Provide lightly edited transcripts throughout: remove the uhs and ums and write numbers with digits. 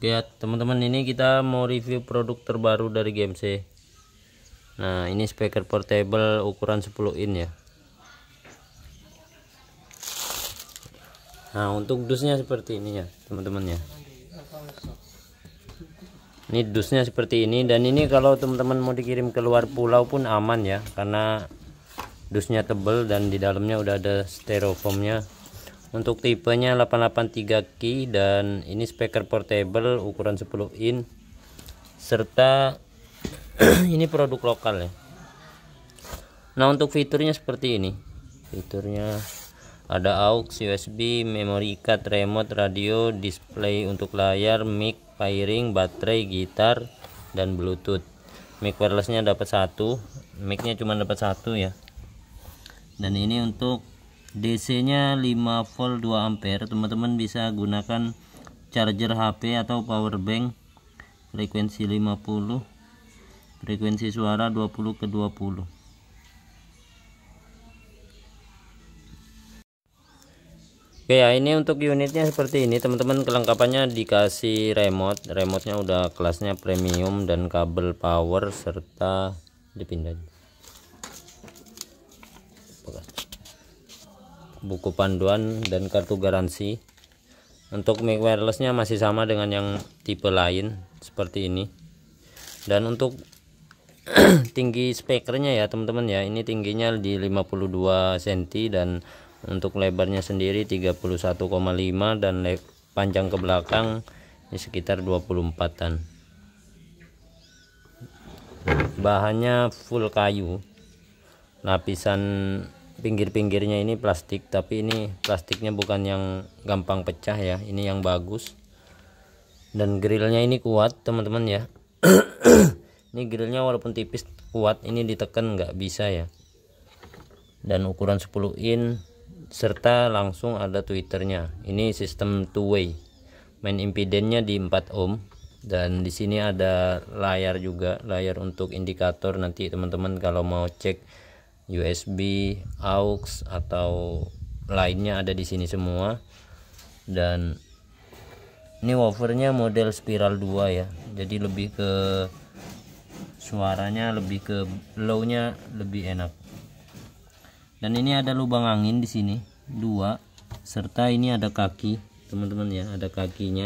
Oke ya teman-teman, ini kita mau review produk terbaru dari GMC. Nah, ini speaker portable ukuran 10 in ya. Nah, untuk dusnya seperti ini ya teman-teman ya. Ini dusnya seperti ini, dan ini kalau teman-teman mau dikirim ke luar pulau pun aman ya, karena dusnya tebal dan di dalamnya udah ada styrofoamnya. Untuk tipenya 883 key, dan ini speaker portable ukuran 10 in, serta ini produk lokal ya. Nah, untuk fiturnya seperti ini. Fiturnya ada aux, USB, memory card, remote, radio, display untuk layar, mic, wiring, baterai, gitar, dan bluetooth. Mic wirelessnya dapat satu, micnya cuma dapat satu ya. Dan ini untuk DC nya 5 volt 2 ampere. Teman-teman bisa gunakan charger HP atau power bank. Frekuensi 50, frekuensi suara 20 ke 20. Oke ya, ini untuk unitnya seperti ini teman-teman. Kelengkapannya dikasih remotenya udah kelasnya premium, dan kabel power serta dipindah buku panduan dan kartu garansi. Untuk mic wirelessnya masih sama dengan yang tipe lain seperti ini. Dan untuk tinggi speakernya ya teman-teman ya, ini tingginya di 52 cm, dan untuk lebarnya sendiri 31,5, dan panjang ke belakang ini sekitar 24-an. Bahannya full kayu, lapisan pinggir-pinggirnya ini plastik, tapi ini plastiknya bukan yang gampang pecah ya, ini yang bagus. Dan grillnya ini kuat teman-teman ya. Ini grillnya walaupun tipis kuat, ini ditekan nggak bisa ya. Dan ukuran 10 in, serta langsung ada tweeternya. Ini sistem two way. Main impedannya di 4 ohm, dan di sini ada layar juga, layar untuk indikator nanti teman-teman kalau mau cek USB, aux atau lainnya ada di sini semua. Dan ini woofernya model spiral 2 ya, jadi lebih ke suaranya lebih ke low-nya lebih enak. Dan ini ada lubang angin di sini 2, serta ini ada kaki teman-teman ya, ada kakinya.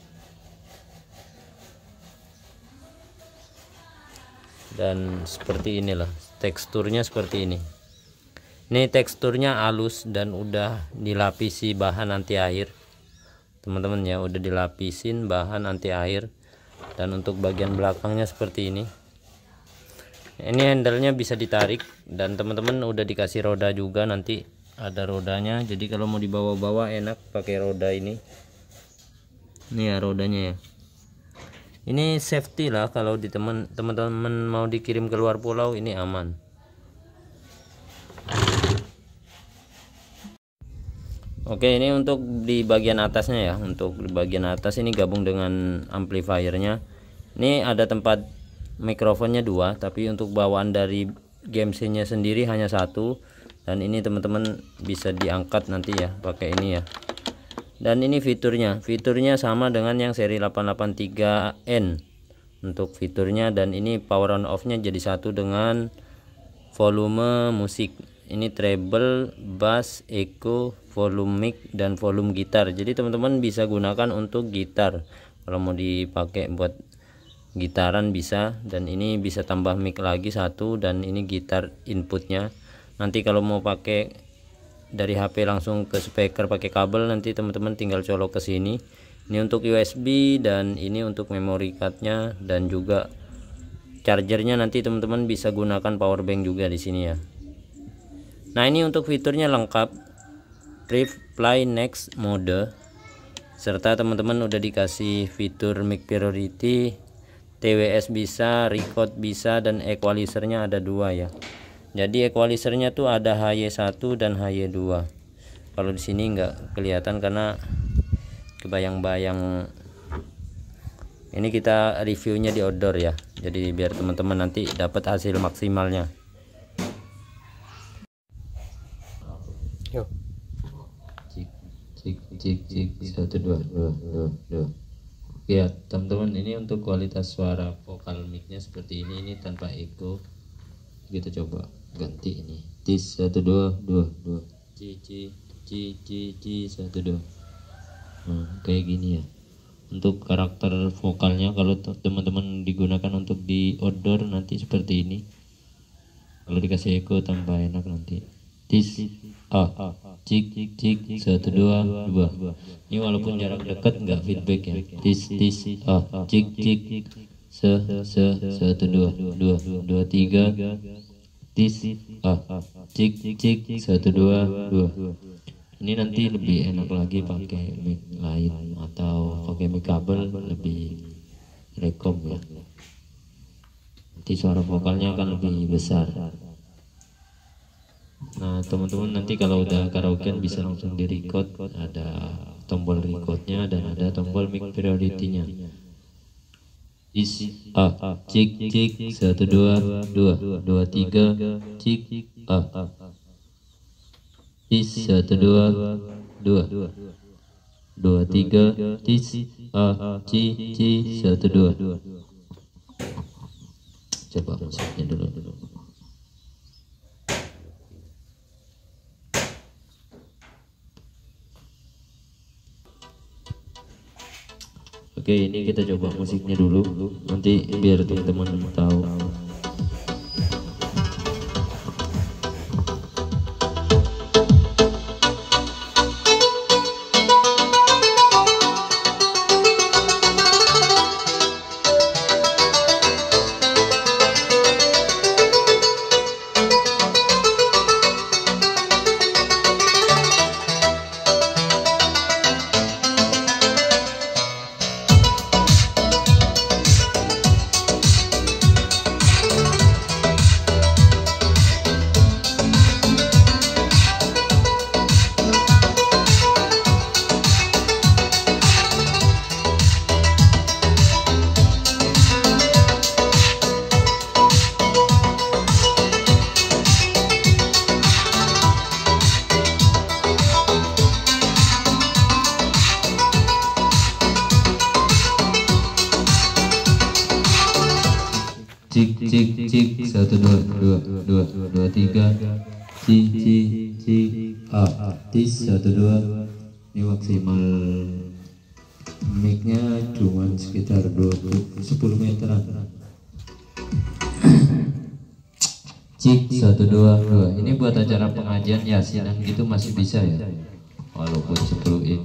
Dan seperti inilah teksturnya, seperti ini. Ini teksturnya halus dan udah dilapisi bahan anti air teman-teman ya, udah dilapisin bahan anti air. Dan untuk bagian belakangnya seperti ini. Ini handle-nya bisa ditarik, dan teman-teman udah dikasih roda juga, nanti ada rodanya, jadi kalau mau dibawa-bawa enak pakai roda ini. Ini ya rodanya ya. Ini safety lah, kalau di teman-teman mau dikirim ke luar pulau ini aman. Oke, ini untuk di bagian atasnya ya. Untuk di bagian atas ini gabung dengan amplifiernya. Ini ada tempat mikrofonnya 2, tapi untuk bawaan dari GMC nya sendiri hanya 1. Dan ini teman-teman bisa diangkat nanti ya pakai ini ya. Dan ini fiturnya sama dengan yang seri 883N untuk fiturnya. Dan ini power on off nya jadi satu dengan volume musik. Ini treble, bass, echo, volume mic, dan volume gitar. Jadi teman-teman bisa gunakan untuk gitar kalau mau dipakai buat gitaran bisa. Dan ini bisa tambah mic lagi satu, dan ini gitar inputnya. Nanti kalau mau pakai dari HP langsung ke speaker pakai kabel, nanti teman-teman tinggal colok ke sini. Ini untuk USB, dan ini untuk memory cardnya, dan juga chargernya. Nanti teman-teman bisa gunakan power bank juga di sini ya. Nah, ini untuk fiturnya lengkap, trip fly next mode, serta teman-teman udah dikasih fitur mic priority, TWS bisa, record bisa, dan equalizernya ada 2 ya. Jadi equalizernya tuh ada HY1 dan HY2. Kalau di sini nggak kelihatan karena kebayang-bayang. Ini kita reviewnya di outdoor ya, jadi biar teman-teman nanti dapat hasil maksimalnya. Yuk. Cik 1 2 2 2 2. Ya teman-teman, ini untuk kualitas suara vokal mic-nya seperti ini tanpa echo. Kita coba ganti ini. Tis 1 2 2 2. C C C C C 1 2. Nah, kayak gini ya. Untuk karakter vokalnya kalau teman-teman digunakan untuk di outdoor nanti seperti ini. Kalau dikasih echo tambah enak nanti. Tis cik cik 1 2 2. Ini walaupun jarak dekat nggak feedback ya. Tis cik cik 1 2 2 2 3. Tis cik cik 1 2 2. Ini nanti lebih enak lagi pakai mic lain atau pakai mic kabel, lebih rekom ya. Nanti suara vokalnya akan lebih besar. Nah teman-teman, nanti kalau udah karaokean bisa langsung di record, ada tombol recordnya dan ada tombol mic priority-nya. Cik cik 1 2 2 2 3 cik tis 1 2 2 2 3 tis ci 1 2. Coba musiknya dulu. Oke, ini kita coba musiknya dulu, nanti biar teman-teman tahu. Cik cik cik 1 2 2 2 2 3 cik cik cik tis 1 2. Ini maksimal mic-nya cuman sekitar 10 meteran. Cik 1 2 2. Ini buat acara pengajian yasinan gitu masih bisa ya, walaupun 10 in.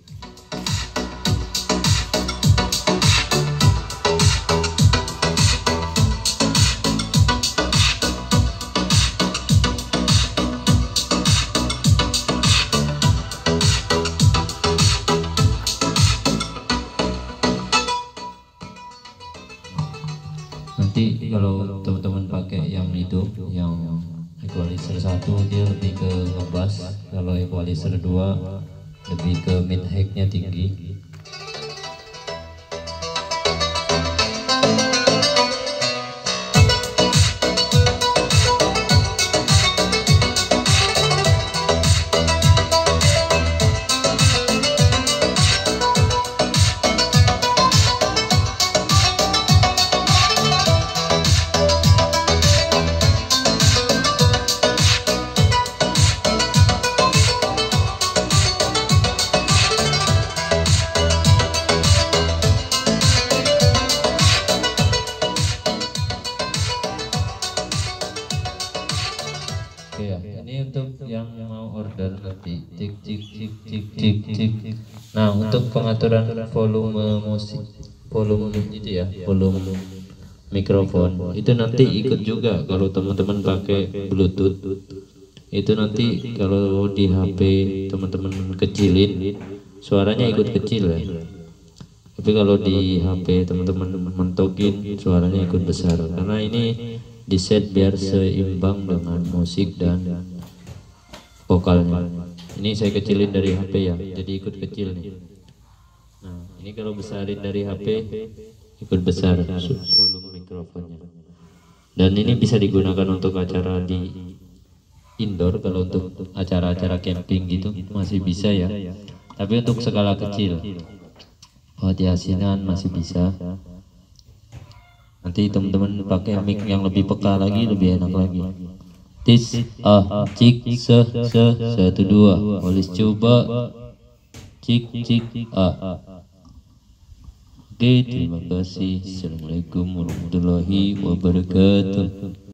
Nanti kalau teman-teman pakai yang itu, yang equalizer 1, dia lebih ke ngebass. Kalau equalizer 2 lebih ke mid high-nya tinggi. Oke ya, ini untuk yang mau order nanti. Cik cik cik cik cik cik. Nah, untuk pengaturan volume musik, volume itu ya, volume mikrofon itu nanti ikut juga kalau teman-teman pakai Bluetooth. Itu nanti kalau di HP teman-teman kecilin, suaranya ikut kecil ya. Tapi kalau di HP teman-teman mentokin, suaranya ikut besar, karena ini di set biar seimbang dengan musik dan vokalnya. Ini saya kecilin dari HP ya, jadi ikut kecil nih. Nah, ini kalau besarin dari HP ikut besar volume mikrofonnya. Dan ini bisa digunakan untuk acara di indoor. Kalau untuk acara-acara camping gitu masih bisa ya, tapi untuk skala kecil. Fatih asinan masih bisa. Nanti teman-teman pakai mic yang lebih peka lagi, lebih enak lagi. Tis, cik, satu dua. Boleh coba. Cik, Oke, terima kasih. Assalamualaikum warahmatullahi wabarakatuh.